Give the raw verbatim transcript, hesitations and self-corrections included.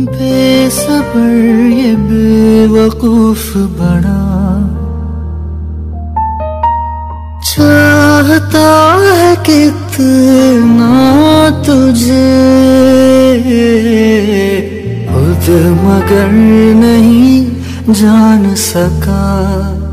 बेसब्र ये बेवकूफ बड़ा चाहता है कितना तुझे, खुद मगर नहीं जान सका।